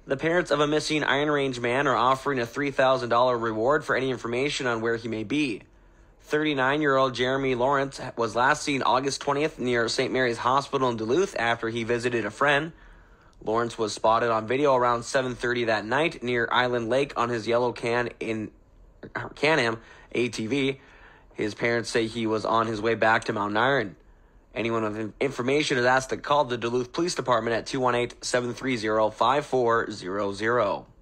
The parents of a missing Iron Range man are offering a $3,000 reward for any information on where he may be. 39-year-old Jeremy Lawrence was last seen August 20th near St. Mary's Hospital in Duluth after he visited a friend. Lawrence was spotted on video around 7:30 that night near Island Lake on his yellow Can-Am ATV. His parents say he was on his way back to Mount Iron. Anyone with information is asked to call the Duluth Police Department at 218-730-5400.